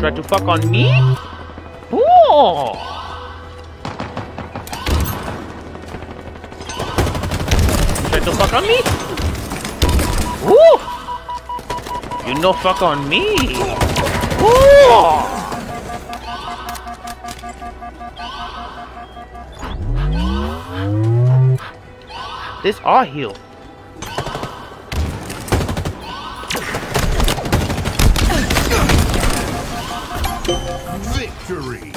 Try to fuck on me? Ooh. Try to fuck on me? Ooh. You no fuck on me. Ooh. This all heal. Victory!